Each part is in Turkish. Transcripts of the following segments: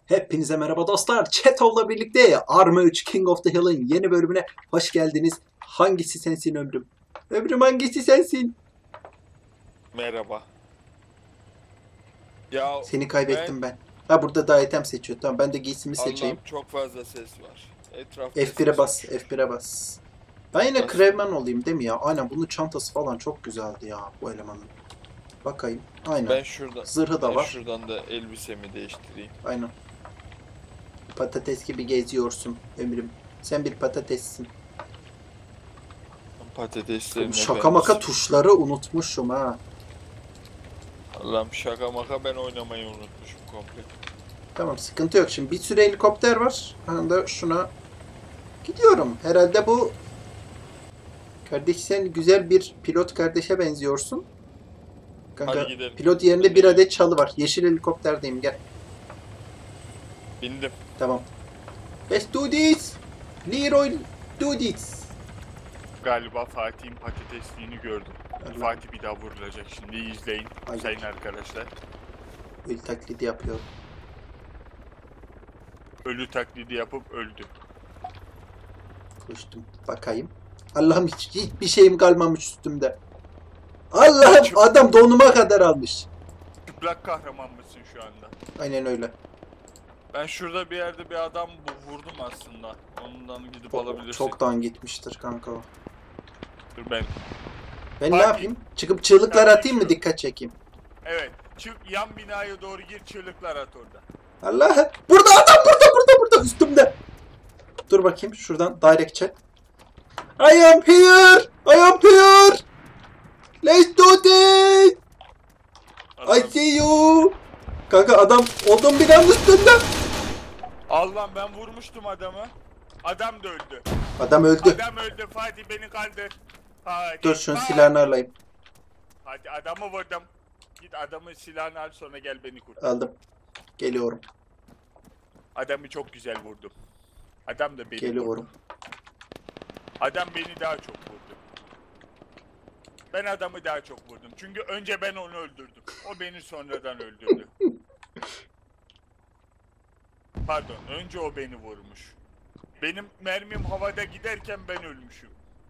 Hepinize merhaba dostlar. Çetov'la birlikte Arma 3 King of the Hill'in yeni bölümüne hoş geldiniz. Hangisi sensin ömrüm? Ömrüm hangisi sensin? Merhaba. Ya Seni kaybettim ben. Ha burada da item seçiyor. Tamam ben de giysimi seçeyim. Allah'ım çok fazla ses var. Etrafta F1'e ses bas, uçuyor. F1'e bas. Ben yine Bas. Kraven olayım değil mi ya? Aynen bunun çantası falan çok güzeldi ya bu elemanın. Bakayım. Aynen. Ben şuradan Zırhı da var. şuradan da elbisemi değiştireyim. Aynen. Patates gibi geziyorsun ömrüm. Sen bir patatessin. Patateslerin Şaka maka efendisi. tuşları unutmuşum ha. Allah'ım şaka maka ben oynamayı unutmuşum komple. Tamam sıkıntı yok. Şimdi bir sürü helikopter var. Ben de şuna gidiyorum. Herhalde bu kardeş sen güzel bir pilot kardeşe benziyorsun. Kanka Hadi gidelim. pilot yerinde bir adet çalı var. Yeşil helikopterdeyim gel. Bindim. Tamam. Let's do this. Leroy do this. Galiba Fatih'in patatesliğini gördüm. Allah. Fatih bir daha vurulacak. Şimdi izleyin Ay. sayın arkadaşlar. Ölü taklidi yapıyorum. Ölü taklidi yapıp öldü. Koştum. Bakayım. Allah'ım hiçbir şeyim kalmamış üstümde. Allah'ım adam donuma kadar almış. Çıplak kahraman mısın şu anda? Aynen öyle. Ben şurada bir yerde bir adam vurdum aslında. Ondan gidip alabilirsin. Çoktan gitmiştir kanka o. Dur ben. Ben ne Fatih. yapayım? Çıkıp çığlıklar Sen atayım mı şu- dikkat çekeyim? Evet. Çık yan binaya doğru gir çığlıklar at orada. Allah! Burada adam burada üstümde. Dur bakayım şuradan direct chat. I am here! I am here! Let's do this! I Adam, see you! Kanka adam odun binanın üstünde. Allah'ım ben vurmuştum adamı. Adam da öldü. Adam öldü. Adam öldü Fatih beni kaldır. Hadi. Dur şunun Fatih. silahını alayım. Hadi adamı vurdum. Git adamın silahını al sonra gel beni kurtar. Aldım. Geliyorum. Adamı çok güzel vurdum. Adam da beni Geliyorum. vurdu. Adam beni daha çok vurdu. Ben adamı daha çok vurdum. Çünkü önce ben onu öldürdüm. O beni sonradan öldürdü. Pardon, önce o beni vurmuş. Benim mermim havada giderken ben ölmüşüm.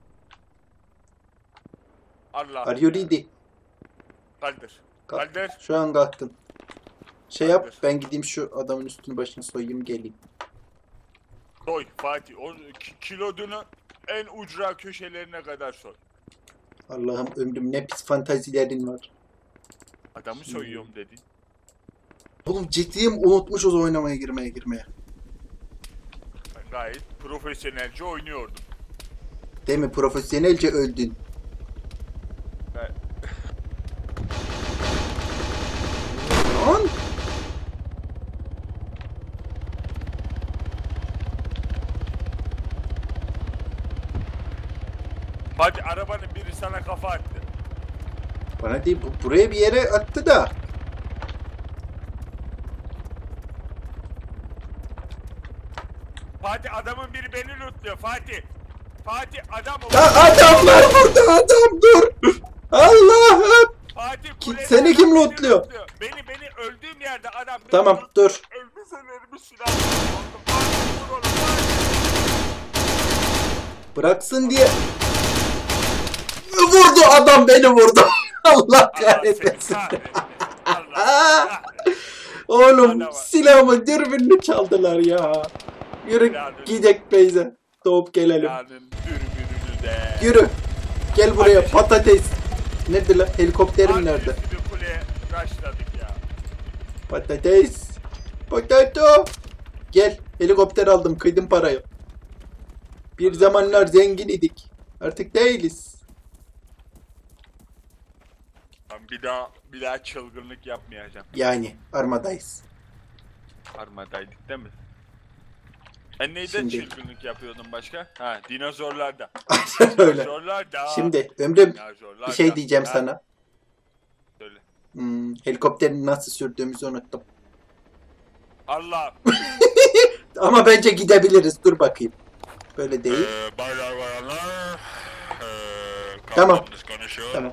Allah. Are you ready? Kaldır. Kalk. Kaldır. Şu an kalktım. Şey yap Kaldır. ben gideyim şu adamın üstünü başını soyayım geleyim. Soy Fatih. O kilodunu en ucra köşelerine kadar soy. Allah'ım ömrüm ne pis fantazilerin var. Adamı soyuyorum dedin. Oğlum ciddiyim unutmuşuz oynamaya girmeye. Ben gayet profesyonelce oynuyordum. Değil mi? Profesyonelce öldün. Ben... Lan! Hadi arabanın biri sana kafa attı. Bana değil buraya bir yere attı da. Fatih adamın biri beni lootluyor Fatih. Fatih adam o. Adam var burada adam dur. Allah'ım. Fatih Kim- kulede seni adam kim beni lootluyor? Beni öldüğüm yerde adam beni Tamam dur. elbiselerimi silah aldı. Fatih vur onu Fatih. Bıraksın diye. Vurdu adam beni vurdu. Allah Allah seni kahretmesin. kahretsin. Allah kahretsin. Oğlum Adama. silahımı dürbününü çaldılar ya. Yürü Silahını- gidek Beyze. Doğup gelelim. Silahının dürbününü de. Yürü. Gel buraya Hadi. patates. Nerede lan? Helikopterim Hadi nerede? üstü bir kuleye rushladık ya. Patates. Potato. Gel. Helikopter aldım. Kıydım parayı. Bir zamanlar zengin idik. Artık değiliz. Ben bir daha çılgınlık yapmayacağım. Yani armadayız. Armadaydık değil mi? Ben neyden Şimdi- çılgınlık yapıyordum başka? Ha, dinozorlarda. Aynen öyle. Dinozorlarda. Şimdi ömrüm Dinozorlarda. bir şey diyeceğim Ha, sana. Söyle. Helikopterin nasıl sürdüğümüzü unuttum. Allah. Ama bence gidebiliriz. Dur bakayım. Böyle değil. Baylar bayanlar. Tamam. Kaptanımız konuşuyor. Tamam.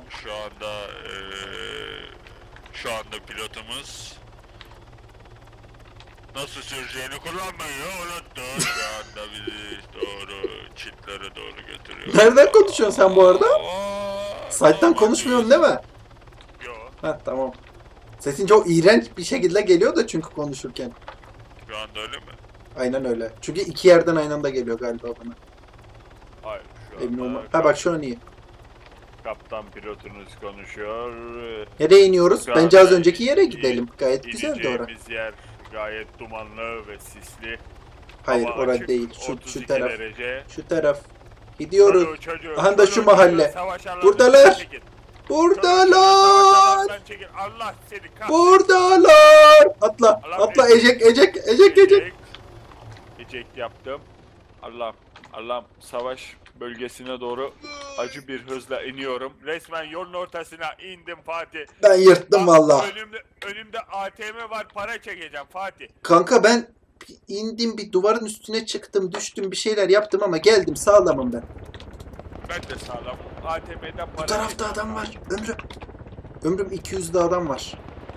Şu anda pilotumuz Nasıl süreceğini kullanmayı unuttun. Şu anda bizi doğru çitlere doğru götürüyor. Nereden konuşuyorsun sen bu arada? Site'den Tamam, konuşmuyorsun değil mi? Yo, Ha tamam. Sesin çok iğrenç bir şekilde geliyor da çünkü konuşurken. şu anda öyle mi? Aynen öyle. Çünkü iki yerden aynı anda geliyor galiba bana. Hayır, şu Emin anda olma. Ha bak şu an iyi. kaptan pilotunuz konuşuyor. Nereye iniyoruz? Şu Bence az anda önceki yere gidelim. Gayet güzeldi orası. İneceğimiz yer gayet dumanlı ve sisli. Hayır Hava orası açık, değil. Şu 32 taraf. derece. Şu taraf. Gidiyoruz. Çocuğu, Aha da şu çocuğu, mahalle. savaş alanından Buradalar. çekil. Buradalar. Savaş alanından çekil. Allah seni kahretsin. Buradalar. Atla. Allah Atla beni- ecek ecek ecek ecek. Eject yaptım. Allah'ım savaş bölgesine doğru acı bir hızla iniyorum. Resmen yolun ortasına indim Fatih. Ben yırttım Bak, valla. önümde ATM var, para çekeceğim Fatih. Kanka ben indim bir duvarın üstüne çıktım düştüm bir şeyler yaptım ama geldim sağlamım ben. Ben de sağlam. ATM'den para Bu tarafta çekeceğim. adam var. Ömrüm. Ömrüm 200'de adam var.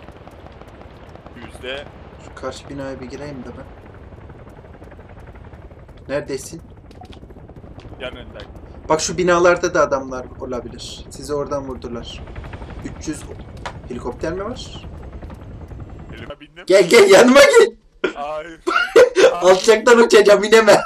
Yüzde Şu karşı binaya bir gireyim de ben. Neredesin? yanındayım. Bak şu binalarda da adamlar olabilir. Sizi oradan vurdular. 300 helikopter mi var? Elime bindim. Gel gel yanıma gel. Hayır. Alçaktan uçacağım ineme.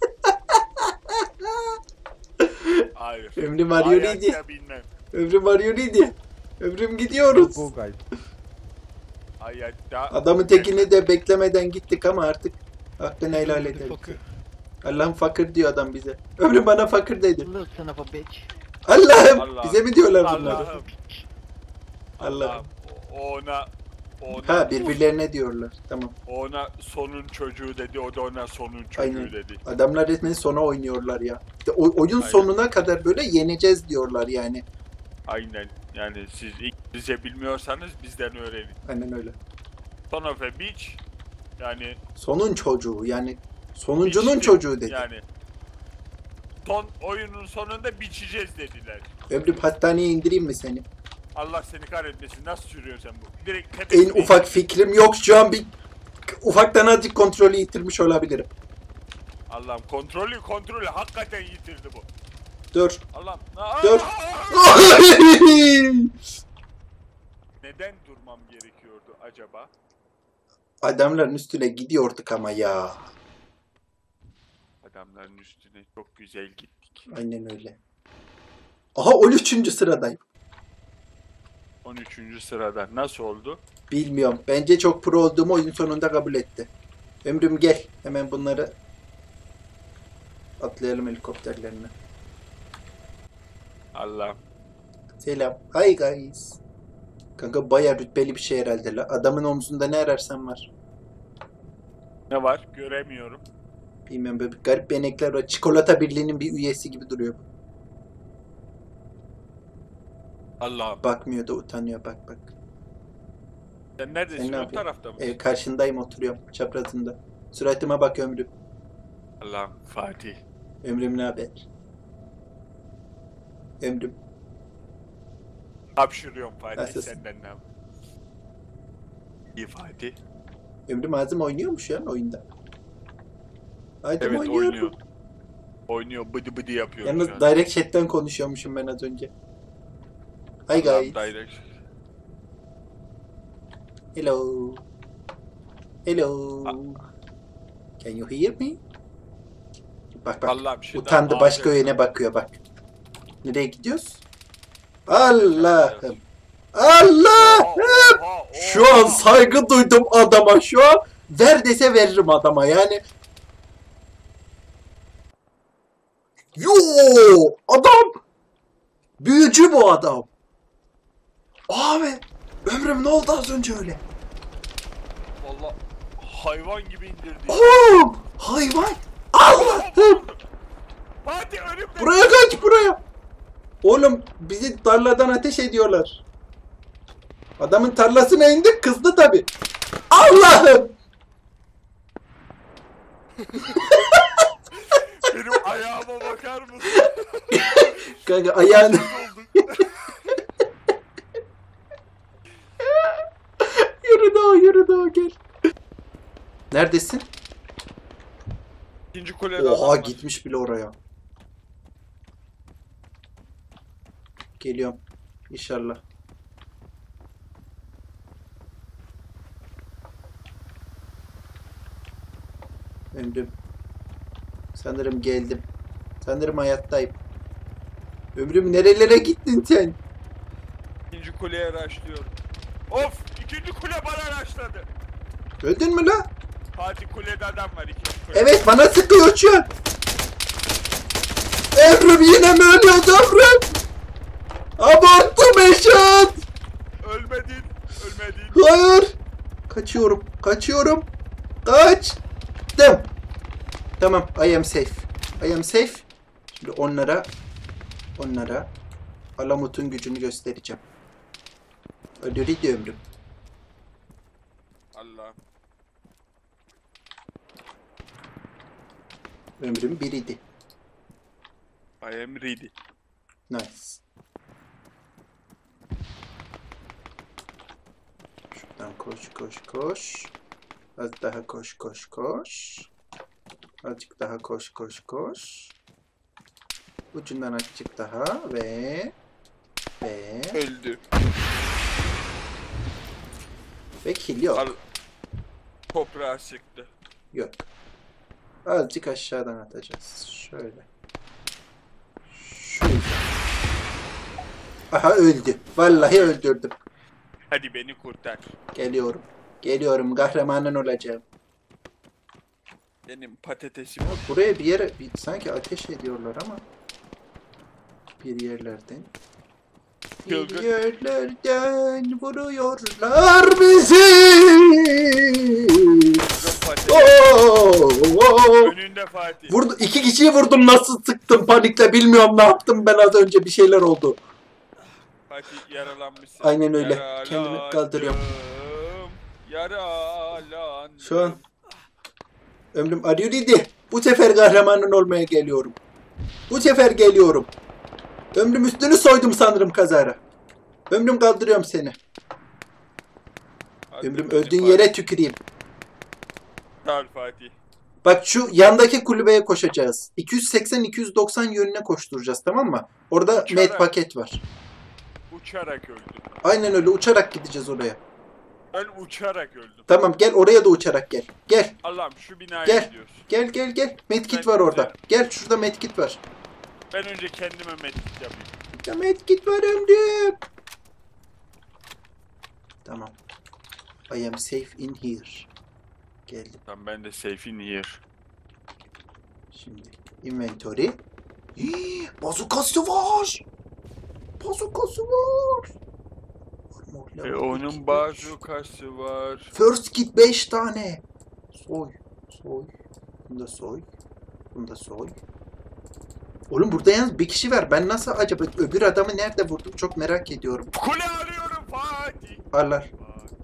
Hayır. Ömrüm arıyor neydi? Ayakta binmem. Ömrüm arıyor neydi? Ömrüm gidiyoruz. Go guys. Hayatta. Adamın tekini de beklemeden gittik ama artık hakkını helal edelim. Allah'ım fakir diyor adam bize. Ömrüm bana fakir dedi. Little son of a bitch. Allah'ım Allah. bize mi diyorlar bunları? Allah'ım. Allah'ım. Ona Ha birbirlerine diyorlar. Tamam. ona sonun çocuğu dedi, o da ona sonun çocuğu Aynen. dedi. Adamlar resmen sona oynuyorlar ya. İşte oyun Aynen. sonuna kadar böyle yeneceğiz diyorlar yani. Aynen. Yani siz İngilizce bilmiyorsanız bizden öğrenin. Aynen öyle. Son of a bitch. Yani Sonun çocuğu yani sonuncunun biçti. çocuğu dedi. Yani oyunun sonunda biçeceğiz dediler. Ömrüm hastaneye indireyim mi seni? Allah seni kahretmesin. Nasıl sürüyorsun sen bu? Direkt En tepesine. ufak fikrim yok şu an bir ufaktan azıcık kontrolü yitirmiş olabilirim. Allah'ım kontrolü hakikaten yitirdi bu. Dur. Allah'ım. Dur. Neden durmam gerekiyordu acaba? Adamların üstüne gidiyorduk ama ya. Adamların üstüne çok güzel gittik. Aynen öyle. Aha 13. sıradayım. 13. sırada nasıl oldu? Bilmiyorum. Bence çok pro olduğumu oyun sonunda kabul etti. Ömrüm gel. Hemen bunları atlayalım helikopterlerine. Allah'ım. Selam. Hi guys. Kanka bayağı rütbeli bir şey herhalde la. Adamın omzunda ne ararsan var. Ne var? Göremiyorum. Bilmiyorum böyle garip benekler var. Çikolata Birliği'nin bir üyesi gibi duruyor. Allah'ım. Bakmıyor da utanıyor bak bak. Sen neredesin? Sen ne O yapıyorsun? tarafta mısın? Karşındayım oturuyorum çaprazında. Suratıma bak Ömrüm. Allah'ım. Fatih. Ömrüm ne haber? Ömrüm. Hapşırıyorum Fatih. Nasılsın? Senden ne yap? İyi Fatih. Ömrüm ağzım oynuyor mu şu an oyunda? Ağzım Evet oynuyor. oynuyor. Oynuyor. Bıdı bıdı yapıyor. Yalnız şu an. direct chat'ten konuşuyormuşum ben az önce. Hi Allah'ım, guys. direct. Hello. Hello. Can you hear me? Bak bak. Allah'ım şimdi Utandı başka ağzı- yöne bakıyor bak. Nereye gidiyoruz? Allah'ım. Allah'ım. Oha, Şu an saygı duydum adama şu an. Ver dese veririm adama yani. Yo adam. Büyücü bu adam. Abi. Ömrüm ne oldu az önce öyle? Vallahi hayvan gibi indirdi. Oğlum. Hayvan. Allah'ım. Fatih önümde. Buraya kaç buraya. Oğlum bizi tarladan ateş ediyorlar. Adamın tarlasına indik kızdı tabi. Allah'ım. Benim ayağıma bakar mısın? Kanka ayağını. Yürü daha gel. Neredesin? İkinci kulede adam Oha var. gitmiş bile oraya. Geliyorum. İnşallah. Ömrüm. Sanırım geldim. Sanırım hayattayım. Ömrüm nerelere gittin sen? İkinci kuleye raşlıyorum. Of! İkinci kule bana raşladı. Öldün mü la? Fatih kulede adam var ikinci kule. Evet bana sıkıyor şu an. Ömrüm yine mi ölüyoruz Ömrüm? Abarttım Eşat. Ölmedin. Ölmedin. Hayır. Kaçıyorum. Kaçıyorum. Kaçtım. Tamam. I am safe. I am safe. Şimdi onlara Alamut'un gücünü göstereceğim. Öldürüydü ömrüm. Allah. Ömrüm biriydi. I am ready. Nice. Şuradan koş koş koş. Az daha koş koş koş. Azıcık daha koş koş koş. Ucundan azıcık daha ve Öldü. kill yok. Al. Toprağa sıktı. Yok. Azıcık aşağıdan atacağız. Şöyle. Şöyle. Aha öldü. Vallahi öldürdüm. Hadi beni kurtar. Geliyorum. Geliyorum. Kahramanın olacağım. Benim patatesim. Buraya bir yere sanki ateş ediyorlar ama bir yerlerden. Bir Çılgın. yerlerden vuruyorlar bizi. Fatih. Oo! Önünde Fatih. Vurdu, iki kişiyi vurdum, nasıl sıktım panikle bilmiyorum ne yaptım ben, az önce bir şeyler oldu. Fatih yaralanmışsın. Aynen öyle. Kendimi kaldırıyorum. Yaralandım. Şu an ömrüm arıyor idi. Bu sefer kahramanın olmaya geliyorum. Bu sefer geliyorum. Ömrüm üstünü soydum sanırım kazara. Ömrüm kaldırıyorum seni. Hadi Ömrüm beni öldüğün Fatih. yere tüküreyim. Sağ ol Fatih. Bak şu yandaki kulübeye koşacağız. 280-290 yönüne koşturacağız, tamam mı? Orada Uçarak. med paket var. Uçarak öldüm. Aynen öyle, uçarak gideceğiz oraya. Ben uçarak öldüm. Tamam gel, oraya da uçarak gel. Gel. Allah'ım şu binaya Gel. gidiyoruz. Gel. Medkit Ben var orada. güzel. Gel, şurada medkit var. Ben önce kendime medkit yapayım. Ya medkit var ömrüm. Tamam. I am safe in here. Geldim. Tamam ben de safe in here. Şimdi inventory. Bazukası var. Bazukası var. Onun bazukası var. First kit 5 tane. Soy. Bunu da soy. Bunu da soy. Oğlum burada yalnız bir kişi var. Ben nasıl acaba öbür adamı nerede vurdum çok merak ediyorum. Kule arıyorum Fatih. Allah. Fatih.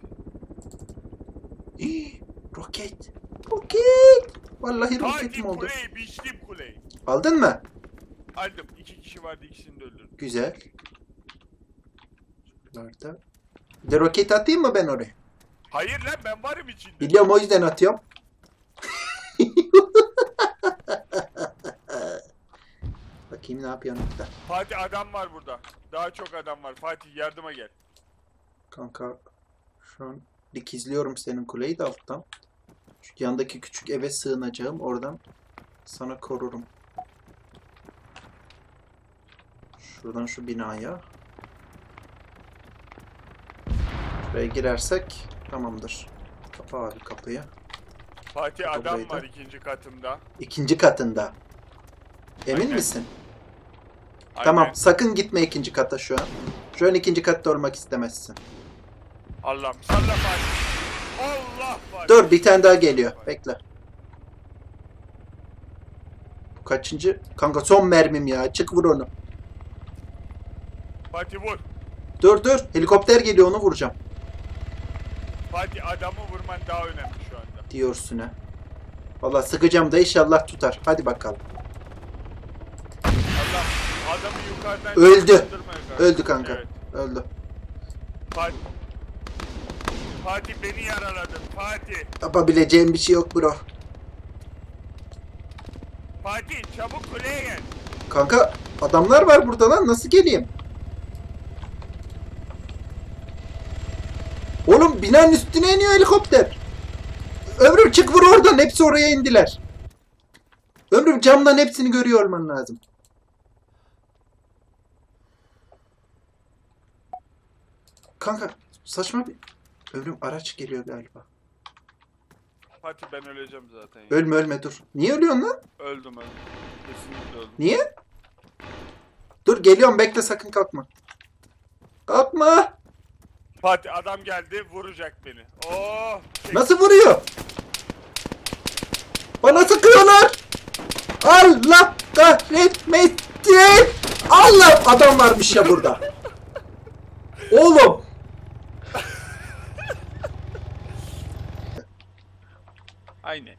Roket. Roket. Vallahi Fatih roketim oldu. kuleyi biçtim kuleyi. Aldın mı? Aldım. 2 kişi vardı, ikisini de öldürdüm. Güzel. Şuralarda. Bir de roket atayım mı ben oraya? Hayır lan ben varım içinde. Biliyorum, o yüzden atıyorum. Bakayım ne yapıyor burada. Fatih adam var burada. Daha çok adam var. Fatih yardıma gel. Kanka şu an dikizliyorum senin kuleyi de alttan. Şu yandaki küçük eve sığınacağım. Oradan sana korurum. Şuradan şu binaya. Şuraya girersek tamamdır. Kapa abi kapıyı. Fatih Kapı adam burayı da. var ikinci katımda. İkinci katında. Emin Aynen. misin? Aynen. Tamam, sakın gitme ikinci kata şu an. Şu an ikinci katta olmak istemezsin. Allah'ım salla Fatih. Allah Fatih. Dur, bir tane daha geliyor. Bekle. Bu kaçıncı? Kanka son mermim ya. Çık vur onu. Fatih vur. Dur. Helikopter geliyor, onu vuracağım. Fatih adamı vurman daha önemli şu anda. Diyorsun ha. Valla sıkacağım da inşallah tutar. Hadi bakalım. Allah adamı yukarıdan Öldü. kaldırmaya kalk. Öldü kanka. Evet. Öldü. Fatih. Fatih beni yaraladın. Fatih. Yapabileceğim bir şey yok bro. Fatih çabuk kuleye gel. Kanka adamlar var burada lan. Nasıl geleyim? Oğlum binanın üstüne iniyor helikopter. Ömrüm çık vur oradan. Hepsi oraya indiler. Ömrüm camdan hepsini görüyor olman lazım. Kanka saçma bir... Ömrüm araç geliyor galiba. Fatih ben öleceğim zaten. Ya. Ölme ölme dur. Niye ölüyorsun lan? Öldüm. Kesinlikle öldüm. Niye? Dur geliyorum bekle sakın kalkma. Kalkma. Fatih adam geldi vuracak beni. Oh. Nasıl vuruyor? Bana sıkıyorlar. Allah kahretmesin. Allah adam varmış ya burada. Oğlum. Aynen.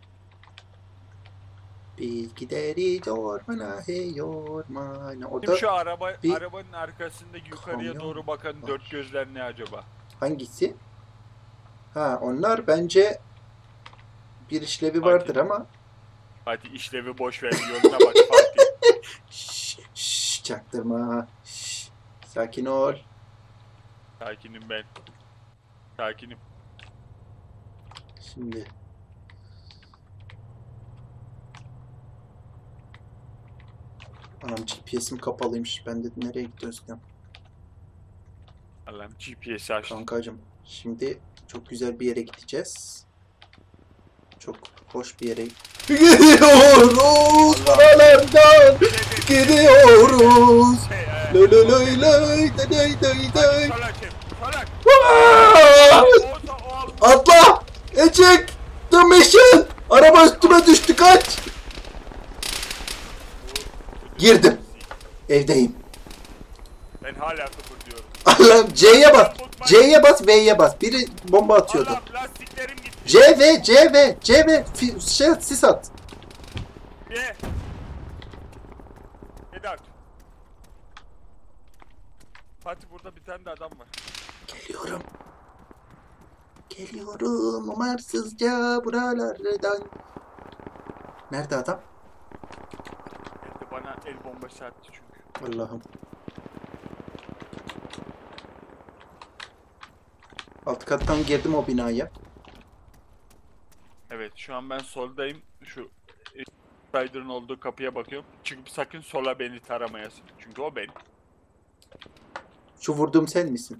Biz gideriz ormana hey ormana. O Şimdi da şu bir arabanın arkasındaki yukarıya kamyon doğru bakan var. dört gözler ne acaba? hangisi? Ha onlar bence bir işlevi Fatih. vardır ama. Fatih işlevi boş ver yoluna bak Fatih. Şşş çaktırma. Şşş, sakin ol. Sakinim ben. Sakinim. Şimdi. Anam GPS'im kapalıymış. Ben de nereye gidiyoruz ya? Allah'ım GPS'i aç. Kankacım. Şimdi çok güzel bir yere gideceğiz. Çok hoş bir yere gidiyoruz. Buralardan gidiyoruz. Lay lay lay lay lay lay lay. Salak çek. Salak. Aa! O Atla! Ecek! The mission! Araba üstüme düştü kaç! Girdim. Evdeyim. Ben hala sıfır diyorum. Allah'ım C'ye bas. C'ye bas, V'ye bas. Biri bomba atıyordu. Allah lastiklerim gitti. C V sis at. Ye. Vedat. Fatih burada bir tane de adam var. Geliyorum. Geliyorum umarsızca buralardan. Nerede adam? Geldi bana el bombası attı çünkü. Allah'ım. Alt kattan girdim o binaya. Evet şu an ben soldayım. Şu Spider'ın olduğu kapıya bakıyorum. Çıkıp sakın sola beni taramayasın. Çünkü o benim. Şu vurduğum sen misin?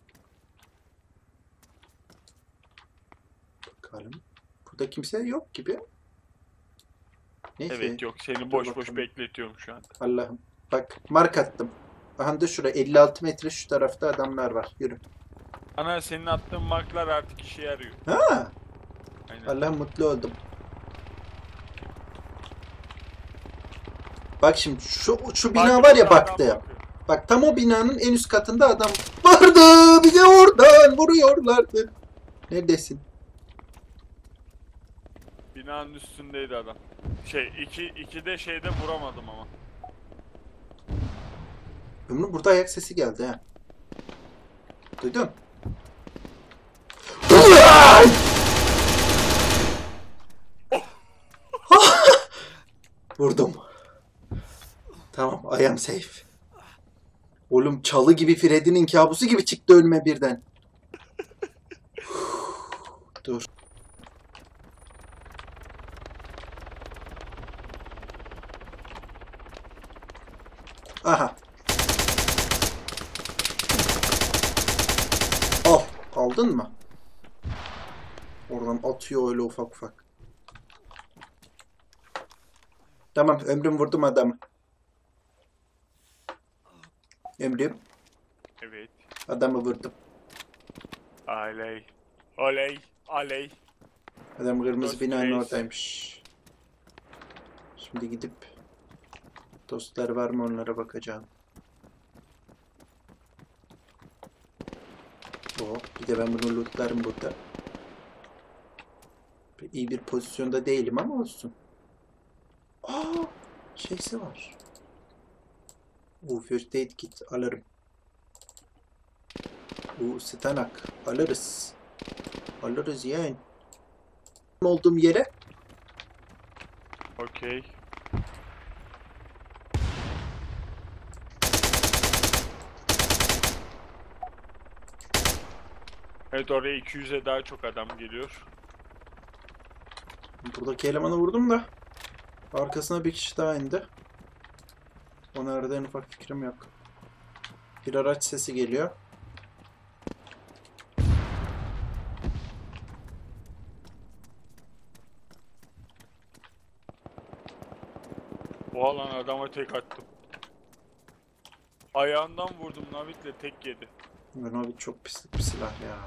Bakalım. Burada kimse yok gibi. Neyse. Evet yok seni Dur boş boş bakalım. bekletiyorum şu an. Allah'ım. Bak mark attım. Aha da şuraya 56 metre şu tarafta adamlar var. Yürü. Ana senin attığın marklar artık işe yarıyor. Ha! Aynen. Allah'ım mutlu oldum. Bak şimdi şu bina Fatih var ya burada adam baktı. bakıyor. Bak tam o binanın en üst katında adam vardı. Bize oradan vuruyorlardı. Neredesin? Binanın üstündeydi adam. İkide şeyde vuramadım ama. Ömrüm burada ayak sesi geldi ha. Duydun? Vurdum. Tamam, I am safe. Oğlum çalı gibi Freddy'nin kabusu gibi çıktı önüme birden. Dur. Aha. Al. Aldın mı? Oradan atıyor öyle ufak ufak. Tamam ömrüm vurdum adamı. Ömrüm Evet. adamı vurdum. Aley. Oley. Aley. Adam kırmızı Dost binanın reis. oradaymış. Şimdi gidip dostlar var mı onlara bakacağım. Oh, bir de ben bunu lootlarım burada. İyi bir pozisyonda değilim ama olsun. Aa, şeysi var. First aid kit alırım. Stanak alırız. Alırız yeğen. Olduğum yere. Okey. Evet, oraya 200'e daha çok adam geliyor. Buradaki elemanı vurdum da. Arkasına bir kişi daha indi. O nerede en ufak fikrim yok. Bir araç sesi geliyor. Bu alan adama tek attım. Ayağından vurdum, Navik'le tek yedi. Ben abi çok pislik bir silah ya.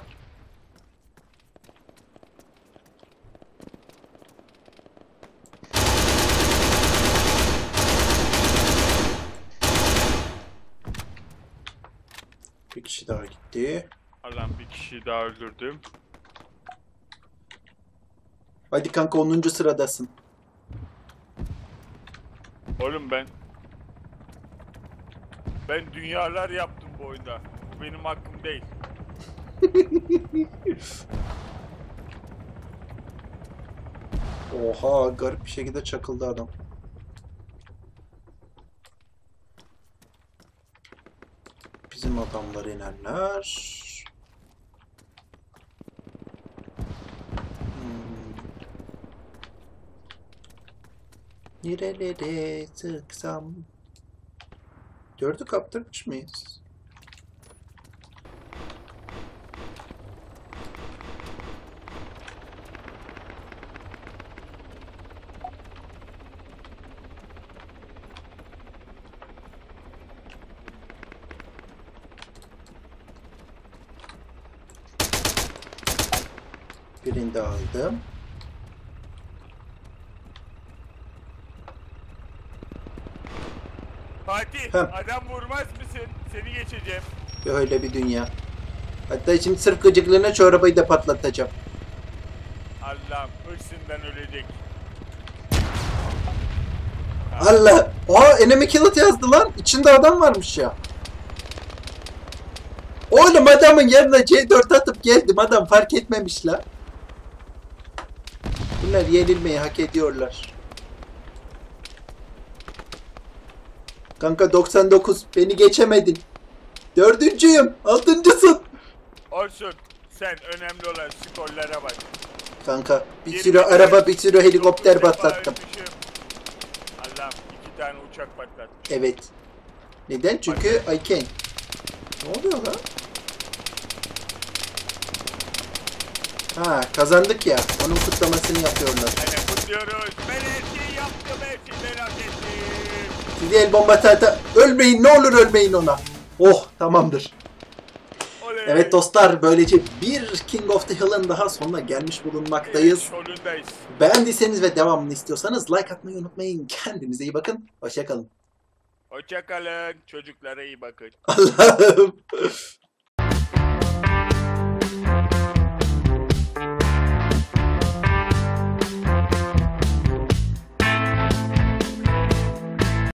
Bir kişi daha gitti. Alan bir kişiyi daha öldürdüm. Hadi kanka 10. sıradasın. Oğlum ben dünyalar yaptım bu oyunda. Bu benim hakkım değil. Oha, garip bir şekilde çakıldı adam. Bizim adamlar inerler. Nerelere sıksam? Dördü kaptırmış mıyız? Birini de aldım. Fatih, Heh. adam vurmaz mısın? Seni geçeceğim. Öyle bir dünya. Hatta şimdi sırf gıcıklığına şu arabayı da patlatacağım. Allah'ım, hırsından ölecek. Allah! Aa, enemy killet yazdı lan. İçinde adam varmış ya. Oğlum adamın yanına C4 atıp geldim. Adam fark etmemiş la. Bunlar yenilmeyi hak ediyorlar. Kanka 99. Beni geçemedin. Dördüncüyüm. Altıncısın. Olsun. Sen önemli olan skorlara bak. Kanka bir sürü araba, bir sürü helikopter patlattım. Allah'ım, 2 tane uçak patlattım. Evet. Neden? Çünkü I can. Ne oluyor lan? Ha, kazandık ya. Onun kutlamasını yapıyorlar. Aynen, kutluyoruz. Ben her şeyi yaptım, her şeyi merak ettim. Sizi el bombası ata... Ölmeyin, ne olur ölmeyin ona. Oh, tamamdır. Oley. Evet dostlar, böylece bir King of the Hill'ın daha sonuna gelmiş bulunmaktayız. Sonundayız. Beğendiyseniz ve devamını istiyorsanız like atmayı unutmayın. Kendinize iyi bakın. Hoşça kalın. Hoşça kalın. Çocuklara iyi bakın. Allah'ım.